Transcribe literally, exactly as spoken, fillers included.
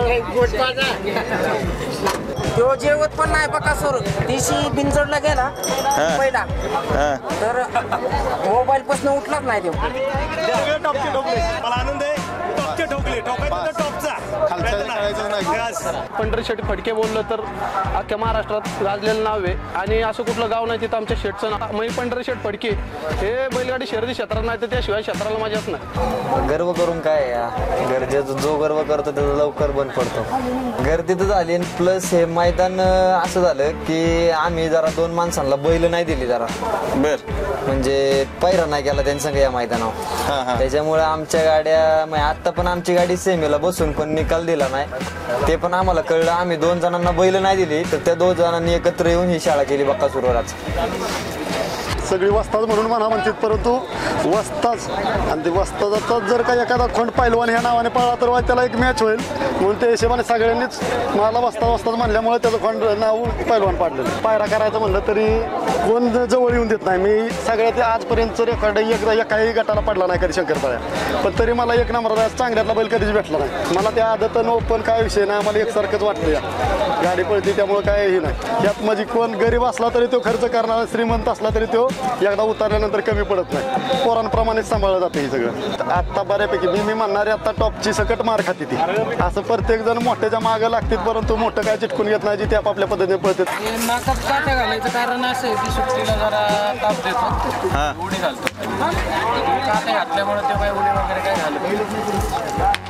तो जेवत पण नाही बकासूर दिवशी बिनजोडला गेला पहिला तर मोबाईल पासून उठलाच नाही तो टॉपचे ठोकले मला आनंद आहे टॉपचे ठोकले ठोकायचं टॉपचा पंढरी शेट फडके बोललं तर अख्ख्या महाराष्ट्रात गाजलेलं नाव आहे आणि असं कुठलं गाव नाही तिथं आमच्या शेटचं नाव म्हणजे पंढरी शेट फडके हे बैलगाडी शर्यती क्षेत्रात नाही तर त्याशिवाय क्षेत्राला मजाच नाही. गर्व करून काय या गरजेचं जो गर्व करतो त्याचा लवकर बंद पडतो. गर्दी तर झाली प्लस हे मैदान असं झालं की आम्ही जरा दोन माणसांना बैल नाही दिली जरा बर म्हणजे पैरा नाही केला त्यांनी संग या मैदानावर त्याच्यामुळे आमच्या गाड्या आता पण आमची गाडी सेमीला बसून पण निकाल दिला नाही ते पण आम्हाला कळलं. आम्ही दोन जणांना बैल नाही दिली तर त्या दोन जणांनी एकत्र येऊन ही शाळा केली बकासूरवरच. सगळी वस्ताद म्हणून म्हणा म्हणतात परंतु वस्ताच आणि ते वस्तादाचाच जर का एखादा खोंड पैलवान ह्या नावाने पळला तर त्याला एक मॅच होईल म्हणून त्या हिशोबाने सगळ्यांनीच मला वस्ताद वस्ताद म्हणल्यामुळे त्याचं खोंड नाव पैलवान पाडलेलं. पायरा करायचं म्हणलं तरी कोण जवळ येऊन देत नाही. मी सगळ्यात आजपर्यंतचं रेकॉर्ड एकदा एकाही गटाला पडला नाही कधी शंकरपाळ्या पण तरी मला एक नंबर चांगल्यातला बैल कधीच भेटला नाही. मला त्या आदत ओपन काय विषय नाही आम्हाला एकसारखंच वाटतं या गाडी पळती त्यामुळे काय हे नाही यात म्हणजे कोण गरीब असला तरी तो खर्च करणारा श्रीमंत असला तरी तो एकदा उतरल्यानंतर कमी पडत नाही. पोरांप्रमाणेच सांभाळलं जातं हे सगळं. आता बऱ्यापैकी मी मी म्हणणारे आता टॉपची सकट मार खाती ती असं प्रत्येक जण मोठ्याच्या मागं लागतील परंतु मोठं काय चिटकून घेत नाही जी ते आपापल्या पद्धतीने पळतात. नाकात काटा घालायचं कारण असं आहे की सुट्टीला जरा ताप देतो उडी घालतो काटे घातल्यामुळे ते काय उडी वगैरे काय घालत